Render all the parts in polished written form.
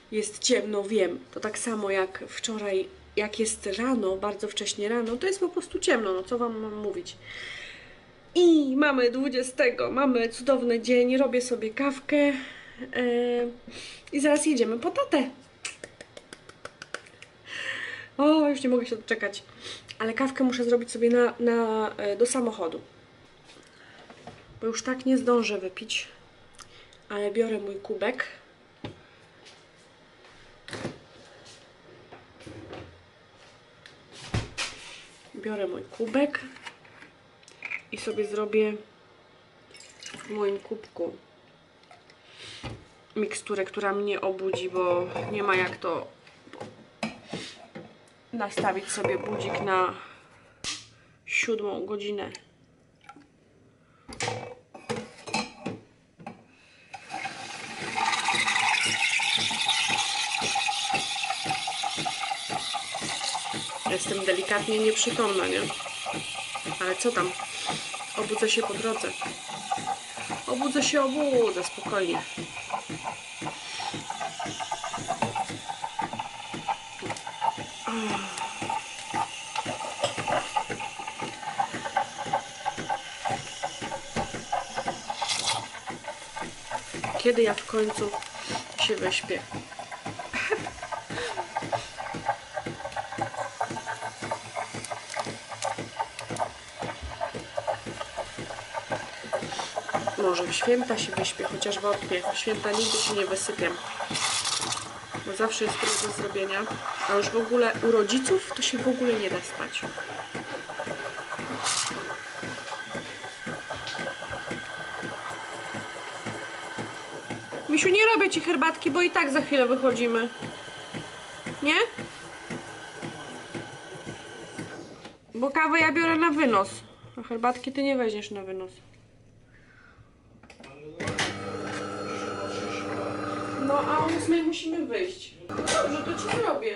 jest ciemno, wiem. To tak samo jak wczoraj, jak jest rano, bardzo wcześnie rano, to jest po prostu ciemno, no co wam mam mówić. I mamy 20, mamy cudowny dzień, robię sobie kawkę i zaraz jedziemy po tatę. O, już nie mogę się doczekać. Ale kawkę muszę zrobić sobie do samochodu. Bo już tak nie zdążę wypić. Ale biorę mój kubek. Biorę mój kubek i sobie zrobię w moim kubku miksturę, która mnie obudzi, bo nie ma jak to nastawić sobie budzik na 7 godzinę. Jestem delikatnie nieprzytomna, nie? Ale co tam? Obudzę się po drodze. Obudzę, spokojnie. Kiedy ja w końcu się wyśpię? Może w święta się wyśpię, chociaż wątpię. W święta nigdy się nie wysypiam. Bo zawsze jest tyle do zrobienia. A już w ogóle u rodziców to się w ogóle nie da spać. Misiu, nie robię ci herbatki, bo i tak za chwilę wychodzimy. Nie? Bo kawę ja biorę na wynos. A herbatki ty nie weźmiesz na wynos. No a o 8 musimy wyjść. Dobrze, to ci zrobię.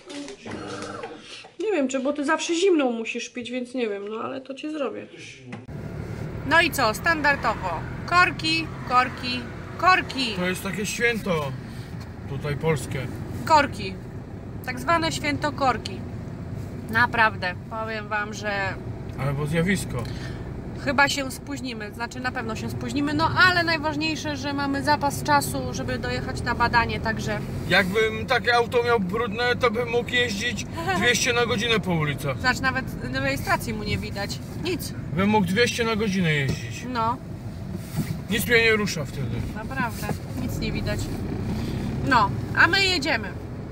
Nie wiem, czy, bo ty zawsze zimną musisz pić, więc nie wiem, no ale to ci zrobię. No i co? Standardowo. Korki, korki, korki. To jest takie święto tutaj polskie. Korki. Tak zwane święto korki. Naprawdę. Powiem wam, że Albo zjawisko. chyba się spóźnimy. Znaczy na pewno się spóźnimy, no ale najważniejsze, że mamy zapas czasu, żeby dojechać na badanie, także... Jakbym takie auto miał brudne, to bym mógł jeździć 200 na godzinę po ulicach. Znaczy nawet rejestracji mu nie widać. Nic. Bym mógł 200 na godzinę jeździć. No. Nic mnie nie rusza wtedy. Naprawdę, nic nie widać. No, a my jedziemy.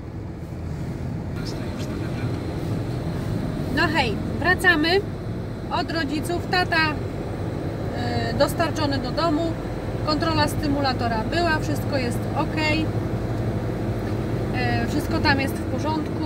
No hej, wracamy od rodziców. Tata dostarczony do domu. Kontrola stymulatora była, wszystko jest ok. Wszystko tam jest w porządku.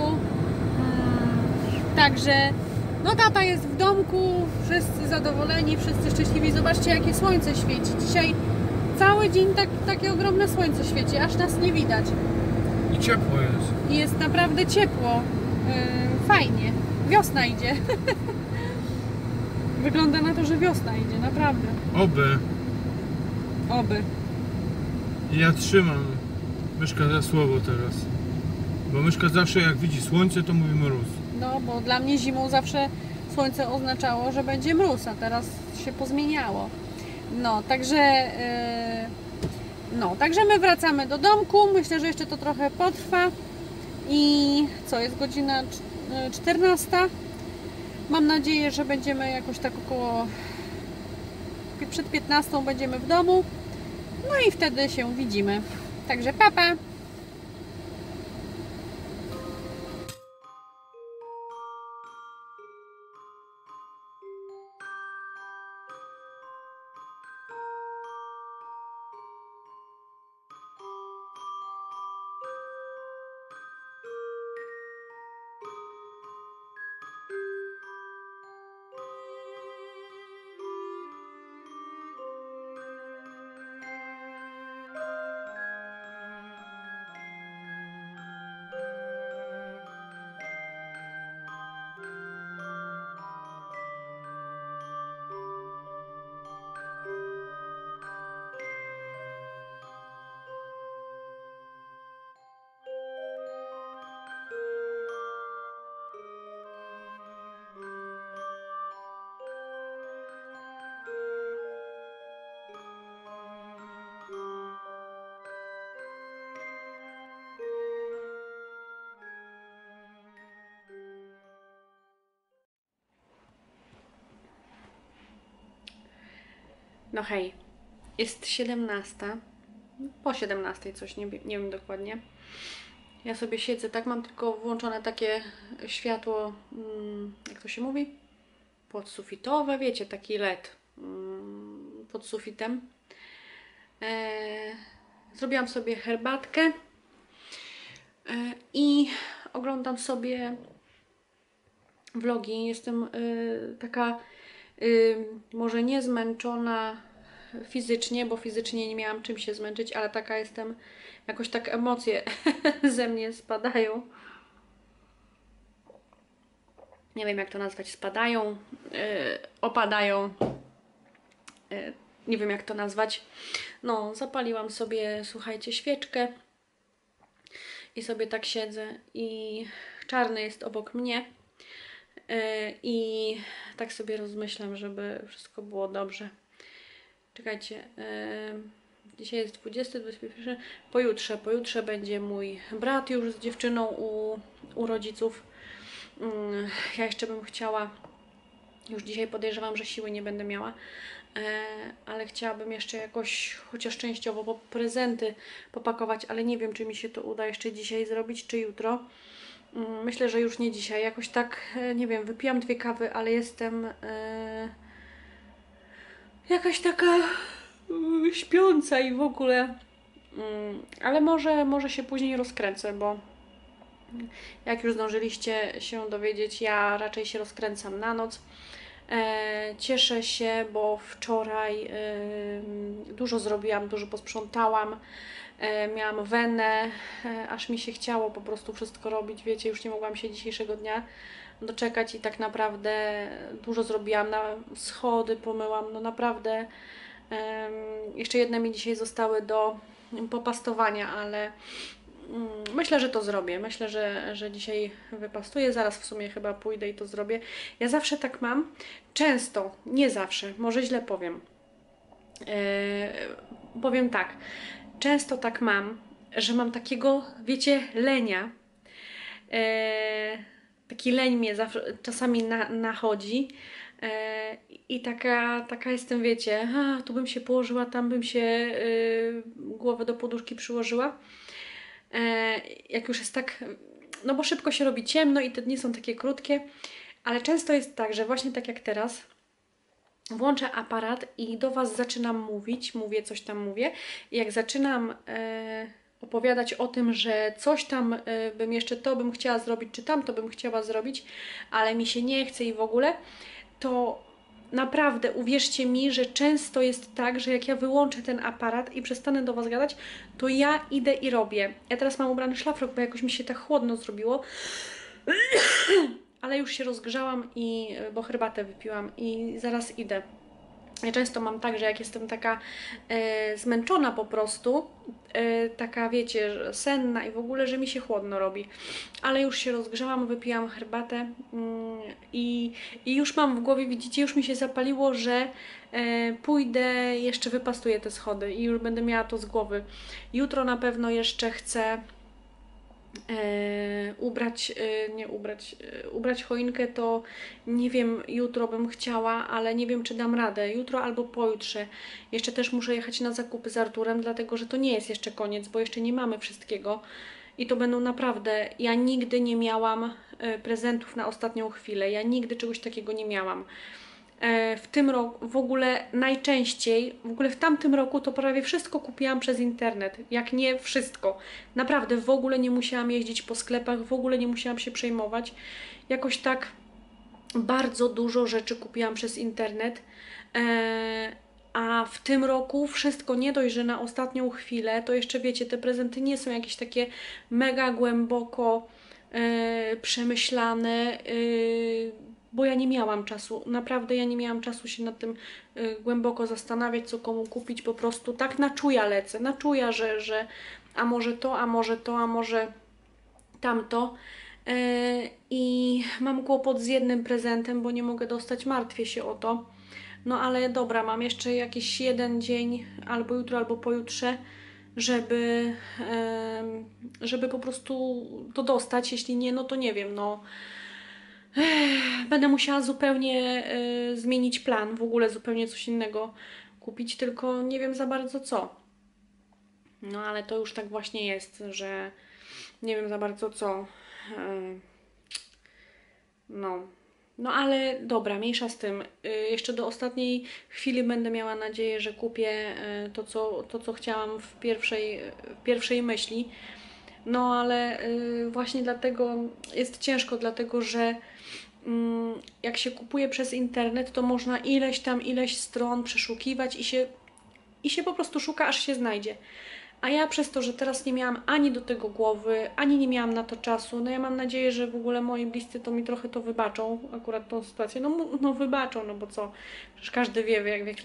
Także no tata jest w domku, wszyscy zadowoleni, wszyscy szczęśliwi. Zobaczcie, jakie słońce świeci. Dzisiaj cały dzień takie ogromne słońce świeci, aż nas nie widać. I ciepło jest. I jest naprawdę ciepło. Fajnie. Wiosna idzie. Wygląda na to, że wiosna idzie, naprawdę. Oby. Oby. I ja trzymam Myszka za słowo teraz. Bo Myszka zawsze jak widzi słońce, to mówi mróz. No, bo dla mnie zimą zawsze słońce oznaczało, że będzie mróz, a teraz się pozmieniało. No, także my wracamy do domku. Myślę, że jeszcze to trochę potrwa. I co, jest godzina 14. Mam nadzieję, że będziemy jakoś tak około przed 15 będziemy w domu. No i wtedy się widzimy. Także pa! No hej, jest 17, po 17 coś, nie wiem dokładnie. Ja sobie siedzę, tak, mam tylko włączone takie światło, jak to się mówi? Podsufitowe, wiecie, taki LED pod sufitem. Zrobiłam sobie herbatkę i oglądam sobie vlogi. Jestem taka może nie zmęczona fizycznie, bo fizycznie nie miałam czym się zmęczyć, ale taka jestem, jakoś tak emocje ze mnie spadają. Nie wiem jak to nazwać, spadają, opadają, nie wiem jak to nazwać. No, zapaliłam sobie, słuchajcie, świeczkę i sobie tak siedzę i Czarny jest obok mnie i tak sobie rozmyślam, żeby wszystko było dobrze. Czekajcie, dzisiaj jest 20, 21, pojutrze będzie mój brat już z dziewczyną u rodziców. Ja jeszcze bym chciała, już dzisiaj podejrzewam, że siły nie będę miała, ale chciałabym jeszcze jakoś, chociaż częściowo, prezenty popakować, ale nie wiem, czy mi się to uda jeszcze dzisiaj zrobić, czy jutro. Myślę, że już nie dzisiaj. Jakoś tak, nie wiem, wypiłam 2 kawy, ale jestem jakaś taka śpiąca i w ogóle. Ale może się później rozkręcę, bo jak już zdążyliście się dowiedzieć, ja raczej się rozkręcam na noc. Cieszę się, bo wczoraj dużo zrobiłam, dużo posprzątałam. Miałam wenę, aż mi się chciało po prostu wszystko robić. Wiecie, już nie mogłam się dzisiejszego dnia doczekać i tak naprawdę dużo zrobiłam. Schody pomyłam, no naprawdę. Jeszcze jedne mi dzisiaj zostały do popastowania, ale myślę, że to zrobię. Myślę, że dzisiaj wypastuję. Zaraz w sumie chyba pójdę i to zrobię. Ja zawsze tak mam. Często, nie zawsze, może źle powiem. Powiem tak. Często tak mam, że mam takiego, wiecie, lenia. Taki leń mnie czasami nachodzi. I taka jestem, wiecie, tu bym się położyła, tam bym się głowę do poduszki przyłożyła. Jak już jest tak, no bo szybko się robi ciemno i te dni są takie krótkie, ale często jest tak, że właśnie tak jak teraz włączę aparat i do Was zaczynam mówić, coś tam mówię i jak zaczynam opowiadać o tym, że coś tam bym jeszcze to bym chciała zrobić, czy tamto bym chciała zrobić, ale mi się nie chce i w ogóle, to naprawdę uwierzcie mi, że często jest tak, że jak ja wyłączę ten aparat i przestanę do Was gadać, to ja idę i robię. Ja teraz mam ubrany szlafrok, bo jakoś mi się tak chłodno zrobiło. Ale już się rozgrzałam, bo herbatę wypiłam i zaraz idę. Ja często mam tak, że jak jestem taka zmęczona po prostu, taka wiecie, senna i w ogóle, że mi się chłodno robi. Ale już się rozgrzałam, wypiłam herbatę i już mam w głowie, widzicie, już mi się zapaliło, że pójdę, jeszcze wypastuję te schody i już będę miała to z głowy. Jutro na pewno jeszcze chcę ubrać choinkę, to nie wiem, jutro bym chciała, ale nie wiem, czy dam radę. Jutro albo pojutrze. Jeszcze też muszę jechać na zakupy z Arturem, dlatego że to nie jest jeszcze koniec, bo jeszcze nie mamy wszystkiego. I to będą naprawdę... Ja nigdy nie miałam prezentów na ostatnią chwilę. Ja nigdy czegoś takiego nie miałam. W tym roku, w ogóle najczęściej, w ogóle w tamtym roku to prawie wszystko kupiłam przez internet, jak nie wszystko. Naprawdę w ogóle nie musiałam jeździć po sklepach, w ogóle nie musiałam się przejmować. Jakoś tak bardzo dużo rzeczy kupiłam przez internet, a w tym roku wszystko nie dość, że na ostatnią chwilę, to jeszcze wiecie, te prezenty nie są jakieś takie mega głęboko przemyślane, bo ja nie miałam czasu, naprawdę ja nie miałam czasu się nad tym głęboko zastanawiać, co komu kupić, po prostu tak na czuja lecę, na czuja, że a może to, a może to, a może tamto. I mam kłopot z jednym prezentem, bo nie mogę dostać, martwię się o to. No ale dobra, mam jeszcze jakiś jeden dzień, albo jutro, albo pojutrze, żeby po prostu to dostać, jeśli nie, no to nie wiem, no będę musiała zupełnie zmienić plan, w ogóle zupełnie coś innego kupić, tylko nie wiem za bardzo co. No ale to już tak właśnie jest, że nie wiem za bardzo co. No. No ale dobra, mniejsza z tym. Jeszcze do ostatniej chwili będę miała nadzieję, że kupię to, co chciałam w pierwszej myśli. No ale właśnie dlatego jest ciężko, dlatego że jak się kupuje przez internet, to można ileś stron przeszukiwać i się po prostu szuka, aż się znajdzie. A ja przez to, że teraz nie miałam ani do tego głowy, ani nie miałam na to czasu, no ja mam nadzieję, że w ogóle moi bliscy to mi trochę to wybaczą, akurat tą sytuację. No wybaczą, no bo co, przecież każdy wie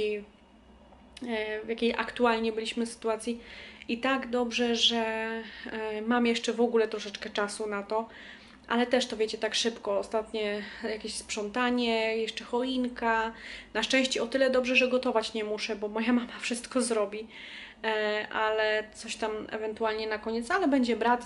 w jakiej aktualnie byliśmy sytuacji. I tak dobrze, że mam jeszcze w ogóle troszeczkę czasu na to, ale też to wiecie tak szybko. Ostatnie jakieś sprzątanie, jeszcze choinka. Na szczęście o tyle dobrze, że gotować nie muszę, bo moja mama wszystko zrobi. Ale coś tam ewentualnie na koniec, ale będzie brat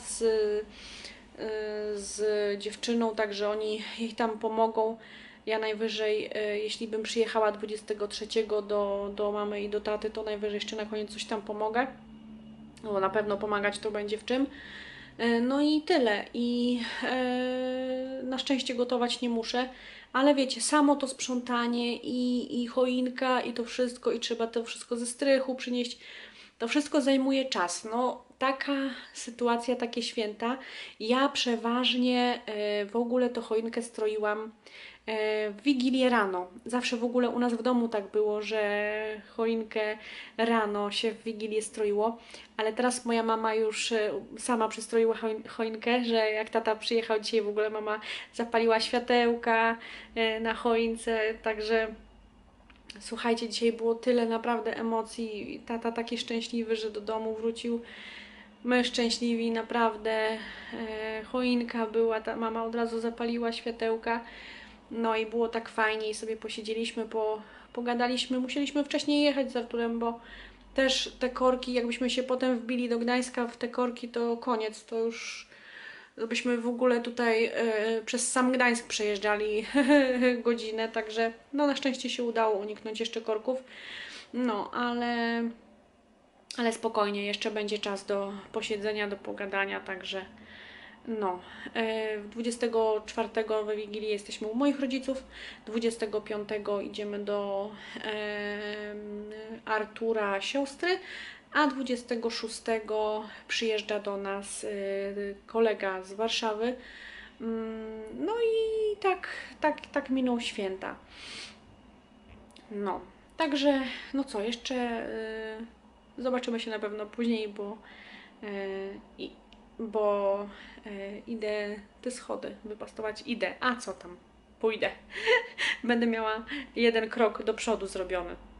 z dziewczyną, także oni jej tam pomogą. Ja najwyżej, jeśli bym przyjechała 23 do mamy i do taty, to najwyżej jeszcze na koniec coś tam pomogę. No, na pewno pomagać to będzie w czym. No i tyle. I na szczęście gotować nie muszę, ale wiecie, samo to sprzątanie i choinka i to wszystko, i trzeba to wszystko ze strychu przynieść. To wszystko zajmuje czas. No, taka sytuacja, takie święta. Ja przeważnie w ogóle to choinkę stroiłam w Wigilię rano. Zawsze w ogóle u nas w domu tak było, że choinkę rano się w Wigilię stroiło, ale teraz moja mama już sama przystroiła choinkę, że jak tata przyjechał dzisiaj, w ogóle mama zapaliła światełka na choince, także słuchajcie, dzisiaj było tyle naprawdę emocji. Tata taki szczęśliwy, że do domu wrócił. My szczęśliwi, naprawdę. Choinka była, ta mama od razu zapaliła światełka. No i było tak fajnie i sobie posiedzieliśmy, pogadaliśmy. Musieliśmy wcześniej jechać z Arturem, bo też te korki, jakbyśmy się potem wbili do Gdańska w te korki, to koniec, to już byśmy w ogóle tutaj przez sam Gdańsk przejeżdżali godzinę, także no na szczęście się udało uniknąć jeszcze korków. No, ale spokojnie, jeszcze będzie czas do posiedzenia, do pogadania, także no. 24 we Wigilię jesteśmy u moich rodziców, 25 idziemy do Artura siostry, a 26 przyjeżdża do nas kolega z Warszawy. No i tak miną święta. No, także, no co, jeszcze zobaczymy się na pewno później, bo idę te schody wypastować. Idę, a co tam, pójdę. Będę miała jeden krok do przodu zrobiony.